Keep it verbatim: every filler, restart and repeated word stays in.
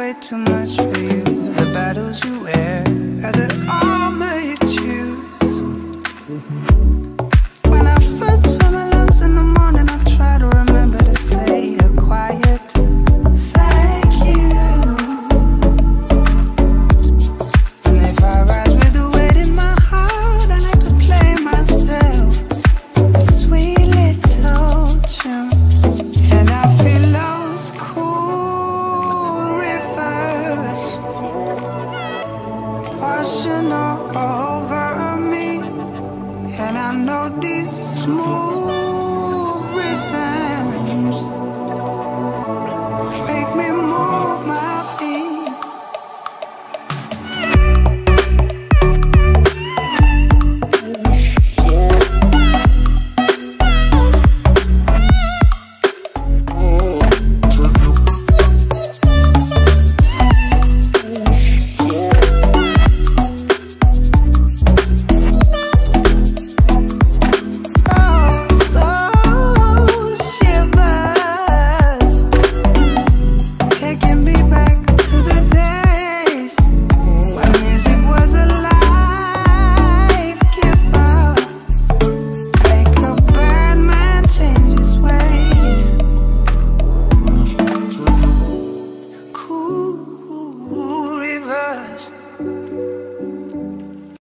way too much for you. The battles you wear are the armor you choose. When I first feel my lungs in the morning, I try to remember to say a quiet thank you. And if I rise with the weight in my heart, I like to play myself a sweet little tune. And I feel those cool rivers washing all over me. And I know these smooth